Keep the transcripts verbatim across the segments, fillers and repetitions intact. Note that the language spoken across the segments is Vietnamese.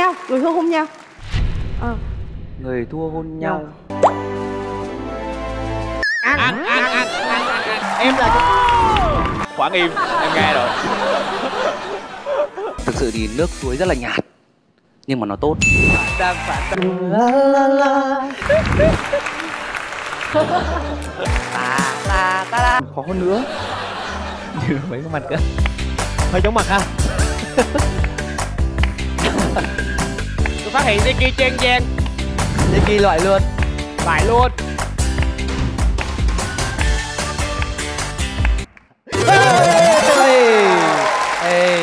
nhau, người thua hôn nhau. À. Người thua hôn nhau. Ăn, ăn, ăn, ăn, ăn, ăn, ăn. Em là Khoảng im, em nghe rồi. Thực sự thì nước suối rất là nhạt, nhưng mà nó tốt. đang phản La la la. ta ta ta ta. Khó nữa. Như mấy cái mặt cơ. Hơi chóng mặt ha. Tôi phát hiện Nicky chen gian. Nicky loại luôn. Lại luôn. Ê.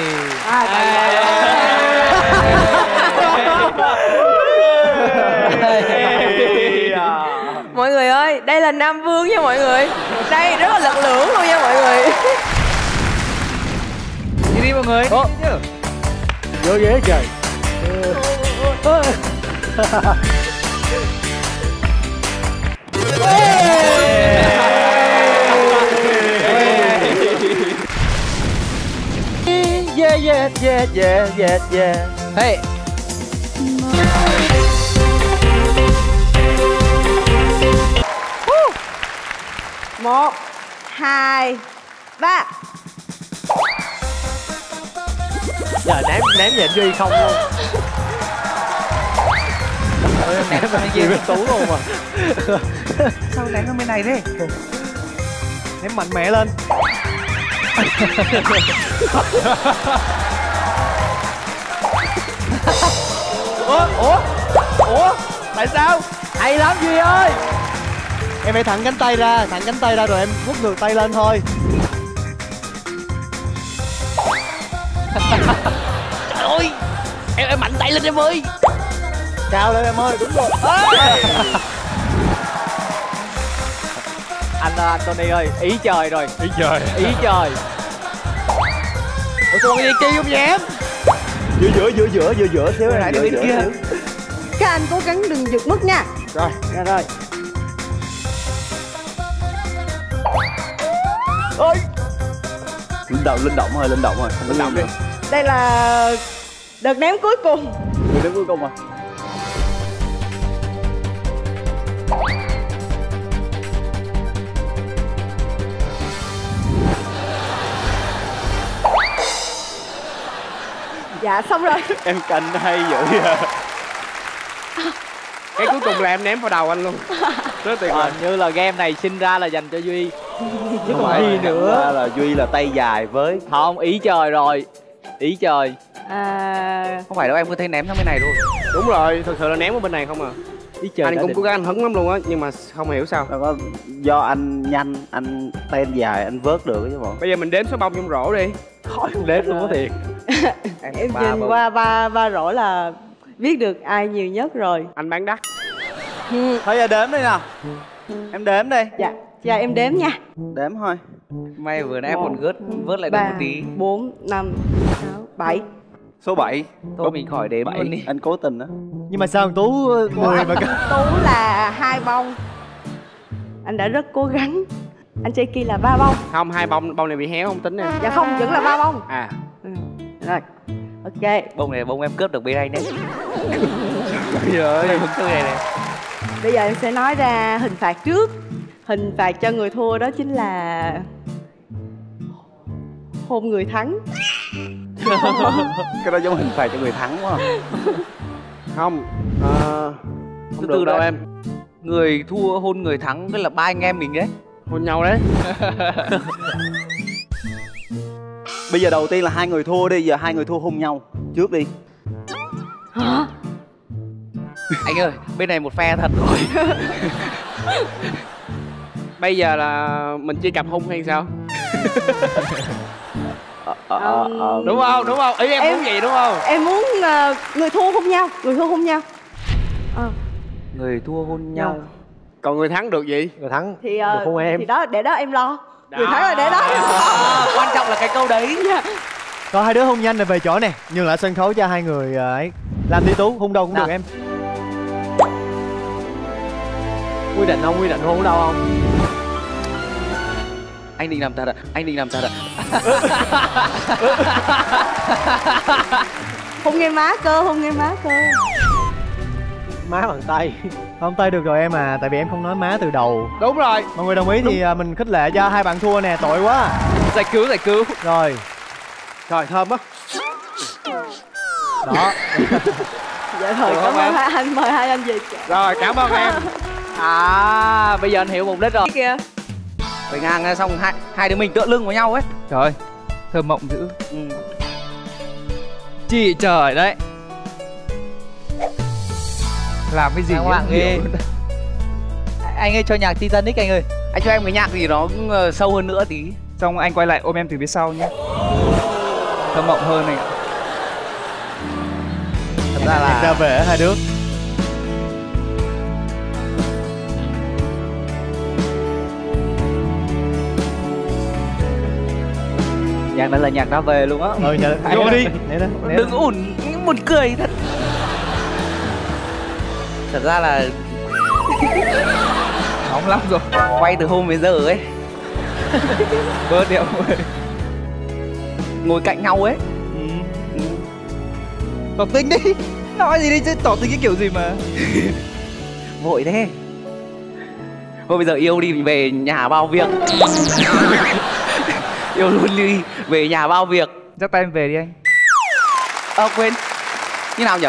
Mọi người ơi, đây là Nam Vương nha mọi người. Đây rất là lực lưỡng luôn nha mọi người. Đi đi mọi người. Ồ. Vô ghế trời. Yeah yeah yeah yeah yeah yeah. Hey. Một, hai, ba. Giờ ném ném về anh Duy không luôn. Ném sang bên kia Tú luôn mà. Sao ném sang bên này thế? Ném mạnh mẽ lên. Ủa? Ủa? Ủa? Tại sao? Hay lắm Duy ơi. Em phải thẳng cánh tay ra, thẳng cánh tay ra rồi em hút ngược tay lên thôi. Trời ơi! Em em mạnh tay lên em ơi! Cao lên em ơi, đúng rồi. Anh Anthony ơi, ý trời rồi. Ý trời. Ý trời. Ủa sao cái gì chi không vậy em? Giữa giữa giữa giữa giữa giữa xíu lại đi bên kia. Các anh cố gắng đừng giật mất nha. Rồi, ra rồi. Ôi. Linh động, linh động rồi, linh động rồi. Linh động đi. Đây là đợt ném cuối cùng. Người đến cuối cùng à? Dạ xong rồi. Em canh hay dữ vậy. Cái cuối cùng là em ném vào đầu anh luôn. Rất tuyệt vời. Hình như là game này sinh ra là dành cho Duy. Chứ không phải, gì nữa. là Duy là tay dài với. Không, ý trời rồi. Ý trời. À... Không phải đâu, em cứ thấy ném sang bên này thôi. Đúng rồi, thực sự là ném ở bên này không à. Ý trời. Anh cũng cố gắng anh hứng lắm luôn á, nhưng mà không hiểu sao. Đâu có do anh nhanh, anh tay anh dài, anh vớt được chứ bộ. Bây giờ mình đếm số bông trong rổ đi. Khỏi không đếm luôn có thiệt. Em, em nhìn bông. qua ba ba rổ là biết được ai nhiều nhất rồi. Anh bán đắt. Ừ. Thôi giờ đếm đi nào. Em đếm đi. Dạ, dạ em đếm nha. Đếm thôi. May vừa nãy em Một, còn gớt, vớt lại được ba, một tí. bốn, năm, sáu, bảy. Số bảy. Thôi mình khỏi đếm luôn đi. Anh cố tình đó. Nhưng mà sao thằng Tú mười mà Tú là hai bông. Anh đã rất cố gắng. Anh Jackie là ba bông. Không, hai bông, bông này bị héo không tính em. Dạ không, vẫn là ba bông. À. Ừ. Rồi. Ok. Bông này bông em cướp được bên đây đấy. Trời ơi. Hứng tư này này. Bây giờ em sẽ nói ra hình phạt trước. Hình phạt cho người thua đó chính là hôn người thắng. Cái đó giống hình phạt cho người thắng quá. Không. À, không từ được từ đâu đã. em. Người thua hôn người thắng, tức là ba anh em mình đấy. Hôn nhau đấy. Bây giờ đầu tiên là hai người thua đi, giờ hai người thua hôn nhau trước đi. Hả? Anh ơi, bên này một phe thật rồi. Bây giờ là mình chia cặp hôn hay sao? ờ, ờ, ờ, Đúng không? Đúng không? Ý em, Em- muốn gì đúng không? Em muốn uh, người thua hôn nhau. Người thua hôn nhau. Ờ. Người thua hôn nhau. Còn người thắng được gì? người thắng. Thì Được uh, không em? thì đó để đó em lo. Người Đó. thắng là để đó em lo. À, quan trọng là cái câu đấy. Có hai đứa hôn nhanh rồi về chỗ nè, nhường lại sân khấu cho hai người ờ, ấy. Làm đi Tú, hôn đâu cũng Nào. được em. Quy định không? Quy định hôn đâu không? Anh định làm thật ạ, anh định làm thật ạ. Hôn ngay má cơ, hôn ngay má cơ. Má bằng tay. Không, tay được rồi em à, tại vì em không nói má từ đầu. Đúng rồi. Mọi người đồng ý thì à, mình khích lệ cho hai bạn thua nè, tội quá. Giải cứu, giải cứu. Rồi. Trời, thơm quá. Đó. Dạ rồi, cảm ơn hai anh, mời hai anh về. Rồi, cảm ơn em. À, bây giờ anh hiểu mục đích rồi. Kìa. Phải ngang ra xong hai hai đứa mình tựa lưng vào nhau ấy. Trời ơi, thơm mộng dữ. Ừ. Chị trời đấy. Làm cái gì Hoàng ghê. Anh ơi cho nhạc Titanic anh ơi. Anh cho em cái nhạc gì nó cũng uh, sâu hơn nữa tí. Xong anh quay lại ôm em từ phía sau nhé. Thơm mộng hơn này ạ. Thật ra là ra về hai đứa. nhạc này là nhạc ra về luôn á. Ừ, nhờ vô đi. Để đó, để Đừng ủn, buồn cười thật. Thật ra là Nóng lắm rồi. quay từ hôm đến giờ ấy. Bớt đi ông ơi. Ngồi cạnh nhau ấy. Ừ. Tỏ tình đi. Nói gì đi chứ tỏ tình cái kiểu gì mà. Vội thế. Thôi bây giờ yêu đi, mình về nhà bao việc. Yêu luôn đi, về nhà bao việc. Dắt tay em về đi anh. Ơ à, quên. Như nào nhỉ?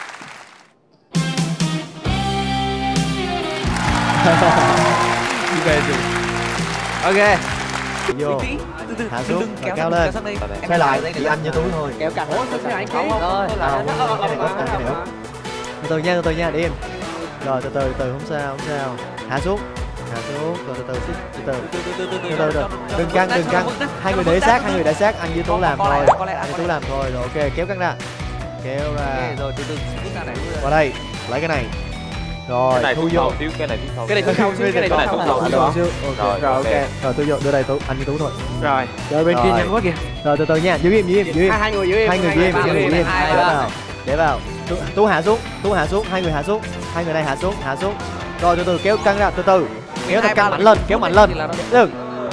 Đi về rồi. Ok. vô. Tí, từ từ, Hạ đừng, xuống, đừng, rồi kéo kéo sang- lên. kéo sang đây. Em Xoay lại đây chỉ để anh như Tú thôi. kéo cẳng. Ủa, sao anh không? Rồi. À, không, cái này bớt, cái này bớt. Từ từ nha, từ từ nha, đi em. Rồi từ từ, từ từ, không sao, không sao. Hạ xuống, hạ xuống, rồi từ từ, xích, từ từ, từ từ, từ từ. Đừng căng, đừng căng. Hai người để sát, hai người để sát, anh với Tú làm thôi. Anh với Tú làm thôi, rồi ok, kéo căng ra, kéo ra. Rồi từ từ rút ra này. Qua đây, lấy cái này. Rồi, thu vô. Cái này Cái này không sao, cái này không sao. Thu vô xíu. Ok, rồi ok. Rồi tôi vô, đưa đây Tú, anh với Tú thôi. Rồi. Rồi bên kia nhanh quá kìa. Rồi từ từ nha, giữ im, giữ im, giữ im. Hai, hai người giữ im. Hai người giữ im, hai người giữ im. hai, Để ba. vào, để vào. Tú, Tú hạ xuống, Tú hạ xuống, hai người hạ xuống. Hai người này hạ xuống, hạ xuống. Rồi từ từ kéo căng ra, từ từ. Kéo thật căng mạnh lên, kéo mạnh lên. Đừng.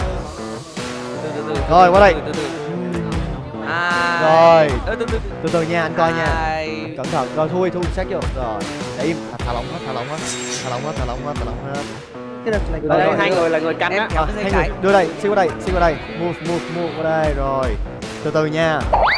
Rồi qua đây. Hai. Rồi. Ơ, từ từ. Từ từ nha, anh coi nha. Hai. Cẩn thận, rồi thui, thu sát vô. Rồi. Để im, thả lỏng hết, thả lỏng hết. Thả lỏng hết, thả lỏng hết, thả lỏng hết. Ở đây hai người là người canh á. Kéo Ờ, cái hai dây người trái. đưa đây, xin qua đây, xin qua đây. Move, move, move qua đây rồi. Từ từ nha.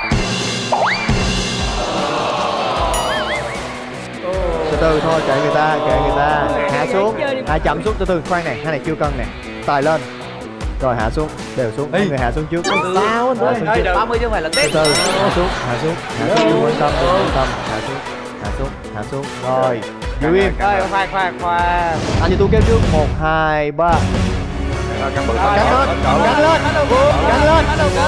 Từ từ thôi, kệ người ta, kệ người ta. Hạ xuống, hạ chậm xuống, từ từ, khoan này, hai này chưa cân nè. Tài lên. Rồi hạ xuống, đều xuống, hai người hạ xuống trước. Sao anh Hạ xuống ơi? trước. ba mươi chứ không phải là Từ Tết. từ, hạ xuống, hạ xuống, hạ xuống, đừng quan tâm, đừng quan tâm. Hạ xuống, hạ xuống, hạ xuống. Rồi, giữ im. Ơi, khoan, khoan, khoan. Anh cho tôi kéo trước, một, hai, ba. Căng bự. Cắn lên, cắn lên, cắn lên.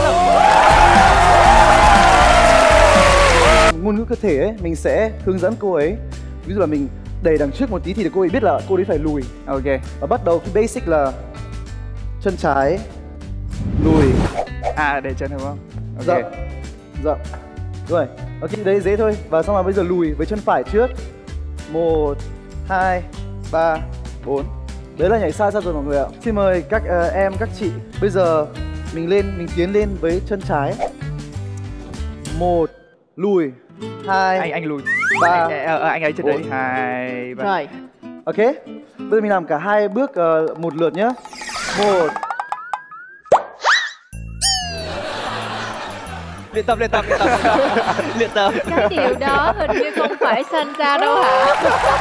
Ngôn ngữ cơ thể ấy, mình sẽ hướng dẫn cô ấy. Ví dụ là mình đẩy đằng trước một tí thì để cô ấy biết là cô ấy phải lùi. Ok. Và bắt đầu cái basic là chân trái, lùi, À để chân đúng không? Ok. dậm, dậm. Rồi, ok đấy dễ thôi. Và xong rồi bây giờ lùi với chân phải trước. Một, hai, ba, bốn. Đấy là nhảy xa ra rồi mọi người ạ. Xin mời các ờ, em, các chị. Bây giờ mình lên, mình tiến lên với chân trái. Một, lùi, hai, Anh anh lùi. ba. Anh, ờ, ờ, anh ấy chân đấy. Bốn. Hai ba. Rồi. Ok. Bây giờ mình làm cả hai bước uh, một lượt nhé. Một. Luyện tập, luyện tập, luyện tập. Luyện tập. Cái điều đó hình như không phải sanh ra đâu hả?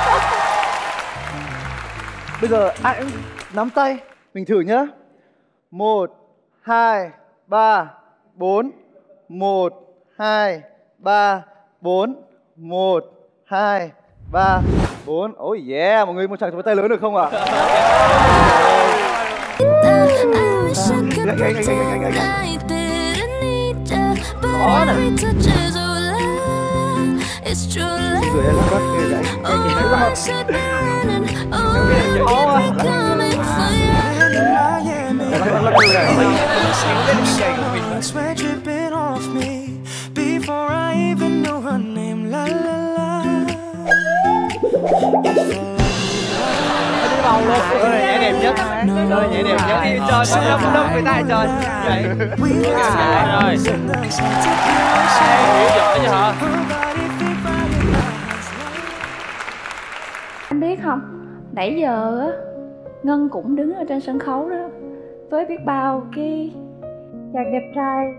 Bây giờ ai cũng nắm tay. Mình thử nhá. Một, hai, ba, bốn. Một, hai, ba, bốn. Một, hai, ba, bốn. Oh yeah, mọi người một tràng pháo tay lớn được không ạ? Khó nè. Người em bắt cái đấy. Rồi nhảy đẹp nhất. Rồi nhảy đẹp nhất đi cho cho đông đông người ta cho. Vậy. Rồi. Giỏi chứ hả? Anh biết không, nãy giờ á Ngân cũng đứng ở trên sân khấu đó với biết bao cái chàng đẹp trai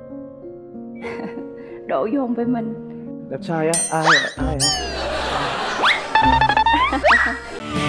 đổ dồn với mình. Đẹp trai á? Ai ạ? Ai ạ?